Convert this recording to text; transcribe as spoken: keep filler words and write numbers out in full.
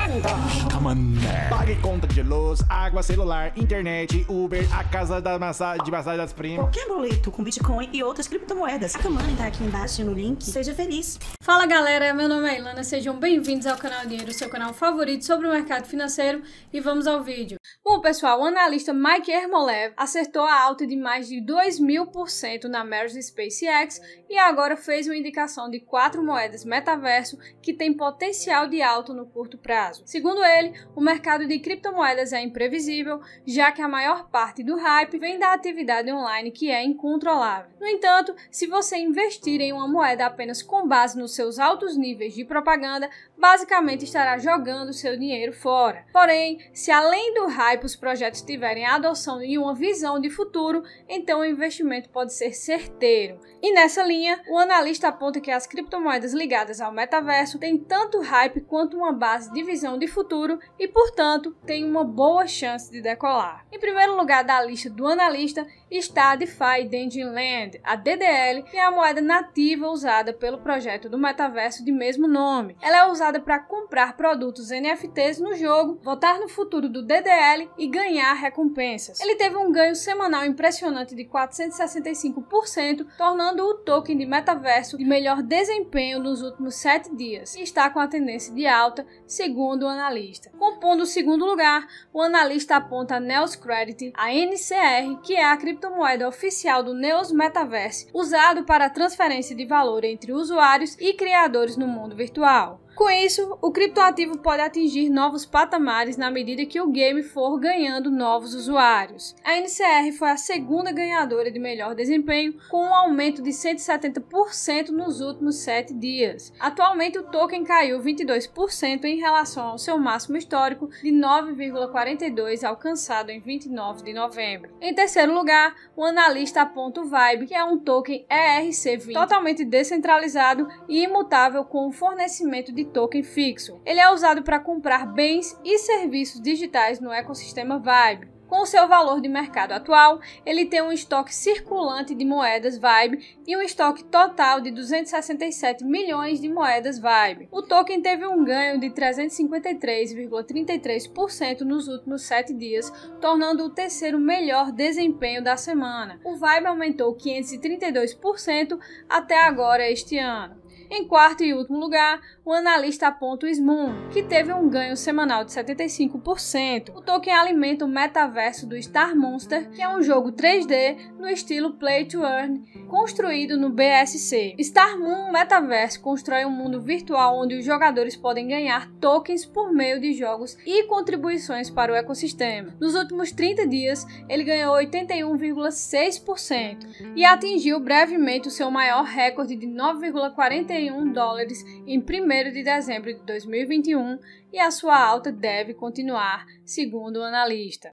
Pague conta de luz, água, celular, internet, Uber, a casa da massa, de massagem das primas. Qualquer boleto com Bitcoin e outras criptomoedas. A Money tá aqui embaixo no link. Seja feliz. Fala galera, meu nome é Ilana, sejam bem-vindos ao canal Dinheiro, seu canal favorito sobre o mercado financeiro, e vamos ao vídeo. Bom pessoal, o analista Mike Ermolev acertou a alta de mais de dois mil por cento na merge SpaceX e agora fez uma indicação de quatro moedas metaverso que tem potencial de alta no curto prazo. Segundo ele, o mercado de criptomoedas é imprevisível, já que a maior parte do hype vem da atividade online que é incontrolável. No entanto, se você investir em uma moeda apenas com base nos seus altos níveis de propaganda, basicamente estará jogando seu dinheiro fora. Porém, se além do hype os projetos tiverem a adoção e uma visão de futuro, então o investimento pode ser certeiro. E nessa linha, o analista aponta que as criptomoedas ligadas ao metaverso têm tanto hype quanto uma base de visão de futuro e, portanto, têm uma boa chance de decolar. Em primeiro lugar da lista do analista está a DeFi Dangin Land, a D D L, que é a moeda nativa usada pelo projeto do metaverso de mesmo nome. Ela é usada para comprar produtos N F Ts no jogo, votar no futuro do D D L e ganhar recompensas. Ele teve um ganho semanal impressionante de quatrocentos e sessenta e cinco por cento, tornando o token de metaverso de melhor desempenho nos últimos sete dias e está com a tendência de alta, segundo o analista. Compondo o segundo lugar, o analista aponta a Neos Credit, a N C R, que é a criptomoeda oficial do Neos Metaverse, usado para a transferência de valor entre usuários e criadores no mundo virtual. Com isso, o criptoativo pode atingir novos patamares na medida que o game for ganhando novos usuários. A N C R foi a segunda ganhadora de melhor desempenho, com um aumento de cento e setenta por cento nos últimos sete dias. Atualmente, o token caiu vinte e dois por cento em relação ao seu máximo histórico de nove vírgula quarenta e dois alcançado em vinte e nove de novembro. Em terceiro lugar, o analista aponta o Vibe, que é um token E R C vinte totalmente descentralizado e imutável com o fornecimento de token fixo. Ele é usado para comprar bens e serviços digitais no ecossistema Vibe. Com o seu valor de mercado atual, ele tem um estoque circulante de moedas Vibe e um estoque total de duzentos e sessenta e sete milhões de moedas Vibe. O token teve um ganho de trezentos e cinquenta e três vírgula trinta e três por cento nos últimos sete dias, tornando o terceiro melhor desempenho da semana. O Vibe aumentou quinhentos e trinta e dois por cento até agora este ano. Em quarto e último lugar, o analista aponta o Smoon, que teve um ganho semanal de setenta e cinco por cento. O token alimenta o metaverso do Star Monster, que é um jogo três D no estilo Play to Earn, construído no B S C. Star Moon Metaverse constrói um mundo virtual onde os jogadores podem ganhar tokens por meio de jogos e contribuições para o ecossistema. Nos últimos trinta dias, ele ganhou oitenta e um vírgula seis por cento e atingiu brevemente o seu maior recorde de nove vírgula quarenta e um dólares em primeiro de dezembro de dois mil e vinte e um, e a sua alta deve continuar, segundo o analista.